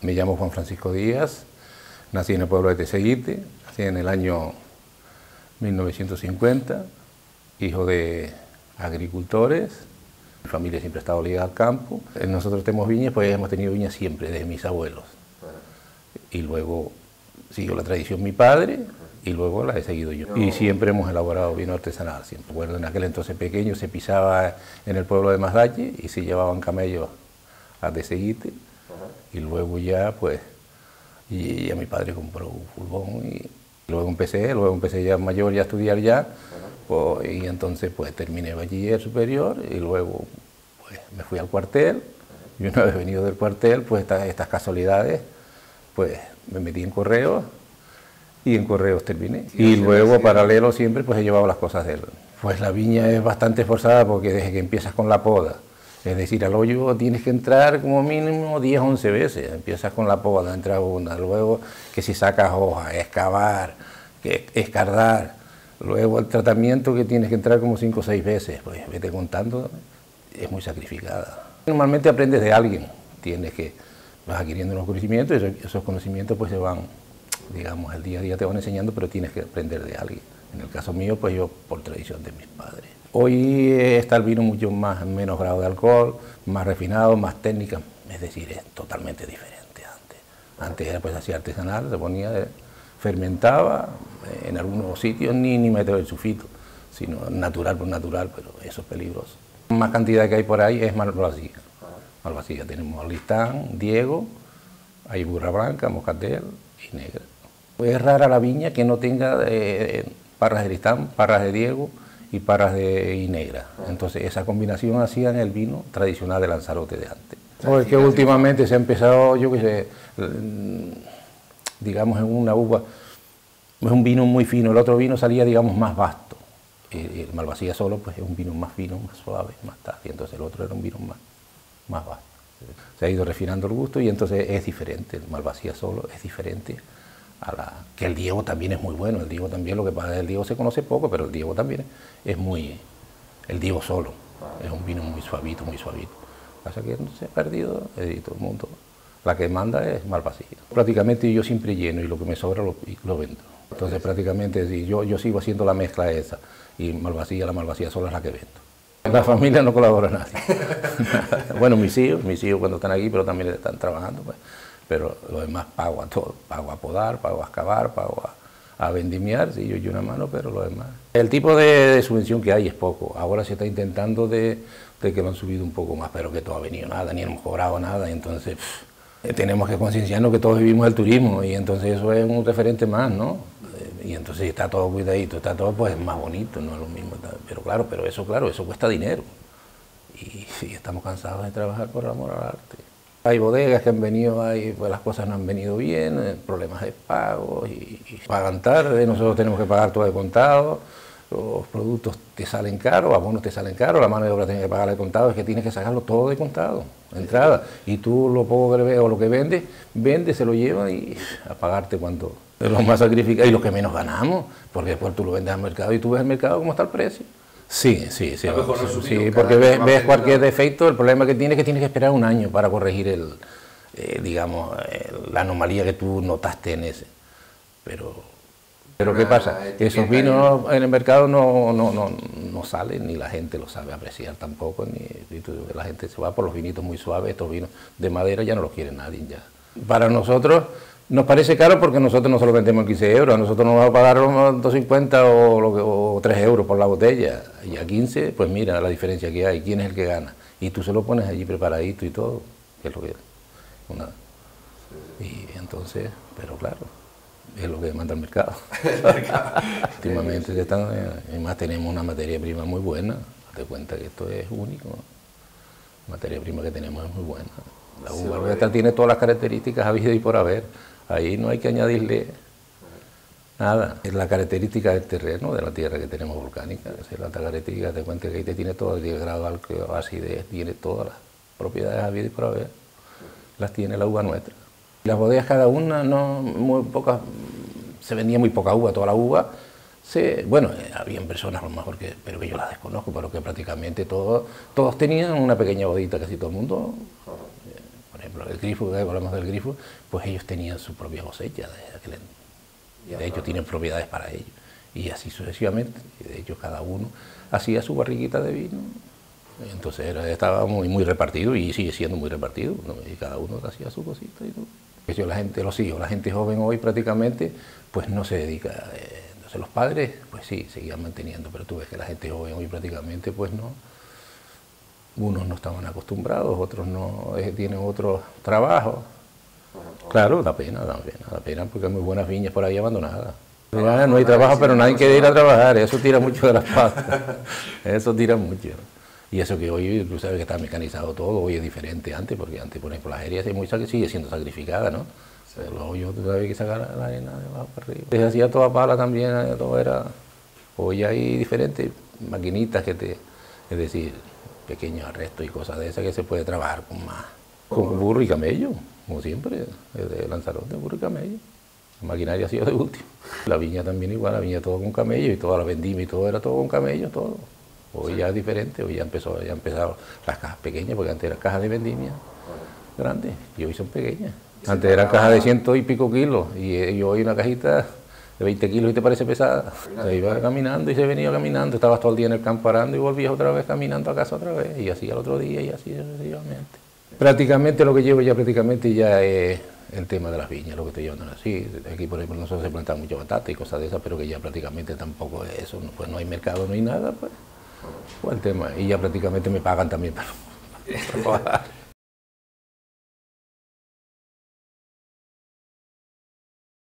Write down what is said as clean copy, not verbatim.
Me llamo Juan Francisco Díaz, nací en el pueblo de Teseguite, nací en el año 1950, hijo de agricultores. Mi familia siempre ha estado ligada al campo. Nosotros tenemos viñas, pues hemos tenido viñas siempre, desde mis abuelos. Y luego siguió la tradición mi padre y luego la he seguido yo. Y siempre hemos elaborado vino artesanal. Siempre. Recuerdo en aquel entonces pequeño se pisaba en el pueblo de Masdache y se llevaban camellos a Teseguite. Y luego ya, pues, y ya mi padre compró un furgón y luego empecé ya mayor ya a estudiar ya. Pues, y entonces pues terminé bachiller superior y luego pues me fui al cuartel y una vez venido del cuartel pues estas casualidades pues me metí en correos y en correos terminé y luego paralelo siempre pues he llevado las cosas de él. Pues la viña es bastante esforzada porque desde que empiezas con la poda, es decir, al hoyo tienes que entrar como mínimo 10 o 11 veces, empiezas con la poda, entras una, luego que si sacas hojas, excavar, escardar. Luego el tratamiento que tienes que entrar como 5 o 6 veces, pues vete contando, es muy sacrificada. Normalmente aprendes de alguien, vas adquiriendo unos conocimientos y esos conocimientos pues se van, digamos, el día a día te van enseñando, pero tienes que aprender de alguien. En el caso mío, pues yo por tradición de mis padres. Hoy está el vino menos grado de alcohol, más refinado, más técnica, es decir, es totalmente diferente antes. Antes era pues así artesanal, se ponía, fermentaba, en algunos sitios ni meter el sulfito, sino natural por natural, pero eso es peligroso. La más cantidad que hay por ahí es Malvasía. Malvasía tenemos Listán, Diego, hay Burra Blanca, Moscatel y Negra. Es rara la viña que no tenga parras de Listán, parras de Diego y parras y Negra. Entonces esa combinación hacían el vino tradicional de Lanzarote de antes. Es que últimamente se ha empezado, yo qué sé, digamos en una uva, es un vino muy fino, el otro vino salía, digamos, más vasto. El Malvasía solo, pues es un vino más fino, más suave, más tal, y entonces el otro era un vino más vasto. Se ha ido refinando el gusto y entonces es diferente, el Malvasía solo es diferente que el Diego también es muy bueno, el Diego también, lo que pasa es que el Diego se conoce poco, pero el Diego también el Diego solo, es un vino muy suavito, muy suavito. Lo que pasa es que no se ha perdido, todo el mundo, la que manda es Malvasía. Prácticamente yo siempre lleno y lo que me sobra lo vendo. Entonces prácticamente yo sigo haciendo la mezcla esa y la Malvasía sola es la que vendo. En la familia no colabora nadie. Bueno, mis hijos cuando están aquí, pero también están trabajando, pues. Pero lo demás pago a todo, pago a podar, pago a excavar, pago a vendimiar, sí, yo echo una mano, pero lo demás. El tipo de subvención que hay es poco, ahora se está intentando de que lo han subido un poco más, pero que todo ha venido nada, ni hemos cobrado nada, y entonces tenemos que concienciarnos que todos vivimos del turismo, y entonces eso es un referente más, ¿no? Y entonces está todo cuidadito, está todo pues más bonito, no es lo mismo, pero eso cuesta dinero, y estamos cansados de trabajar por amor al arte. Hay bodegas que han venido ahí, pues las cosas no han venido bien, problemas de pago y pagan tarde, nosotros tenemos que pagar todo de contado, los productos te salen caros, abonos te salen caros, la mano de obra tienes que pagar de contado, es que tienes que sacarlo todo de contado, entrada, y tú lo poco que ves o lo que vendes, se lo llevan y a pagarte cuánto. Los más sacrificados y los que menos ganamos, porque después tú lo vendes al mercado y tú ves el mercado cómo está el precio. Sí, porque ves cualquier defecto, el problema que tienes es que tienes que esperar un año para corregir la anomalía que tú notaste en ese. Pero ¿qué pasa? Esos vinos en el mercado no salen, ni la gente lo sabe apreciar tampoco, la gente se va por los vinitos muy suaves, estos vinos de madera ya no los quiere nadie ya. Para nosotros nos parece caro porque nosotros no se lo vendemos en 15 euros, a nosotros nos va a pagar 2,50 o 3 euros por la botella, y a 15, pues mira la diferencia que hay, quién es el que gana, y tú se lo pones allí preparadito y todo, que es lo que es. Y entonces, pero claro, es lo que demanda el mercado. Últimamente además tenemos una materia prima muy buena, date cuenta que esto es único, la materia prima que tenemos es muy buena. La uva Royal tiene todas las características habidas y por haber. Ahí no hay que añadirle nada. Es la característica del terreno, de la tierra que tenemos volcánica. Es la característica, te cuenta que ahí te tiene todo, el grado alcohol, acidez, tiene todas las propiedades habidas y por haber. Las tiene la uva nuestra. Las bodegas cada una, muy pocas, se vendía muy poca uva, toda la uva. Bueno, habían personas a lo mejor pero que yo las desconozco, pero que prácticamente todos tenían una pequeña bodita, casi todo el mundo. Por ejemplo, ejemplo, el grifo, que hablamos del grifo, pues ellos tenían su propia cosecha, de hecho tienen propiedades para ellos, y así sucesivamente, y de hecho cada uno hacía su barriguita de vino, entonces estaba muy repartido y sigue siendo muy repartido, ¿no? Y cada uno hacía su cosita y todo. Eso, la gente, los hijos, la gente joven hoy prácticamente pues no se dedica, entonces los padres pues sí, seguían manteniendo, pero tú ves que la gente joven hoy prácticamente pues no, unos no estaban acostumbrados, otros no tienen otro trabajo. Claro, da pena porque hay muy buenas viñas por ahí abandonadas. Ya no hay trabajo, pero nadie quiere ir a trabajar, eso tira mucho de las patas, eso tira mucho. Y eso que hoy, tú sabes que está mecanizado todo, hoy es diferente antes, porque antes, por ejemplo, las herias sigue siendo sacrificada, ¿no? Sí. Pero hoy tú sabes que sacar la arena de abajo para arriba. Se hacía toda pala también, todo era... Hoy hay diferentes maquinitas es decir, pequeños arrestos y cosas de esas que se puede trabajar con más. Con burro y camello, como siempre, de Lanzarote, burro y camello. La maquinaria ha sido de último. La viña también igual, la viña todo con camello y toda la vendimia y todo era todo con camello, todo. Hoy sí. Ya es diferente, hoy ya empezaron las cajas pequeñas, porque antes eran cajas de vendimia grandes y hoy son pequeñas. Antes eran cajas de 100 y pico kilos y hoy una cajita de 20 kilos y te parece pesada. Se iba caminando y se venía caminando, estabas todo el día en el campo arando y volvías otra vez caminando a casa otra vez y así al otro día y así sucesivamente. Prácticamente lo que llevo ya es el tema de las viñas, lo que estoy llevando así. Aquí por ejemplo nosotros se plantan mucha batata y cosas de esas, pero que ya prácticamente tampoco es eso, pues no hay mercado, no hay nada, pues el tema. Y ya prácticamente me pagan también para trabajar.